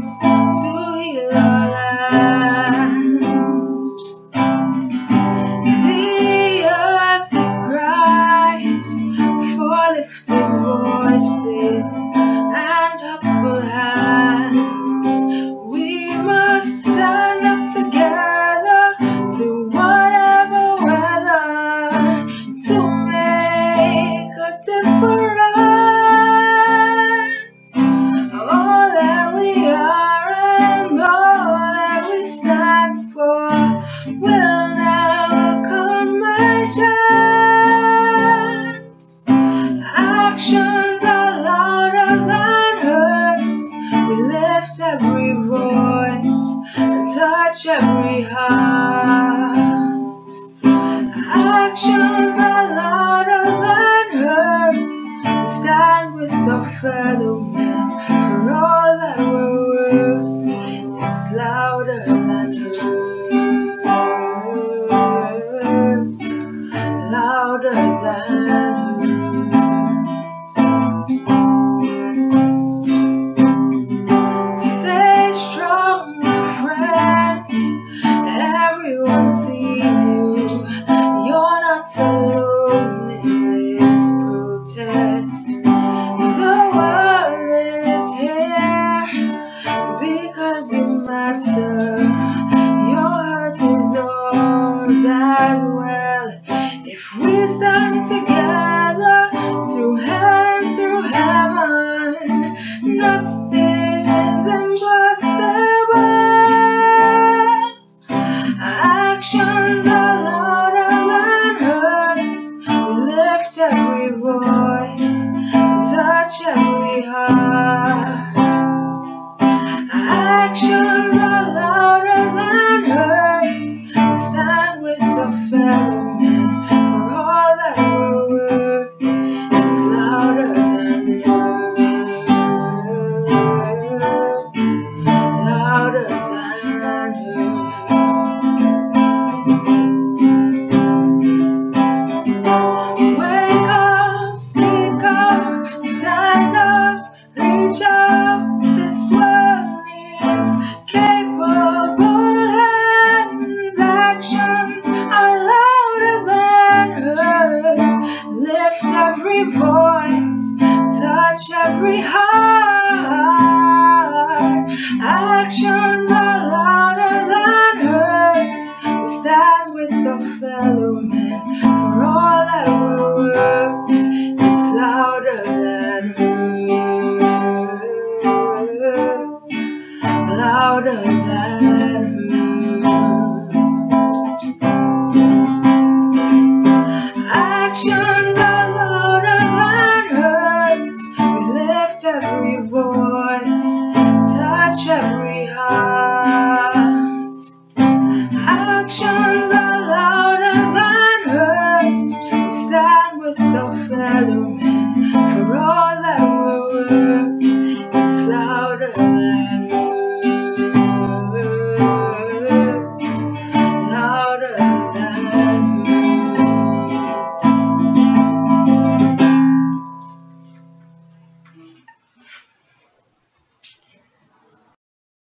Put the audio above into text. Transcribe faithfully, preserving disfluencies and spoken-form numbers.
hands to heal our lands. The earth that cries for lifted voices and upward hands. We must stand up together through whatever weather to make a difference. All that we are and all that we stand for will never come by chance. Actions are louder than words. We lift every voice and touch every heart. Actions are louder than words. We stand with our fellow men for all that we're worth. It's louder than words, louder than words. Stay strong, my friends. Everyone sees you. You're not alone in this protest. The world is here because you matter. Your heart is ours as well. If we stand together through hell and through heaven, nothing is impossible. Actions are louder than words. We lift every voice and touch every heart. Actions are louder than words. We stand with the fellow men for all that we're worth. It's louder than words, louder than words. Wake up, speak up, stand up, reach out. This world needs capable hands. Actions are louder than words. Lift every voice, touch every heart. Actions are louder than words. We stand with the fellow men for all that we're worth. It's louder than words, louder than words. Actions are louder than words. We lift every voice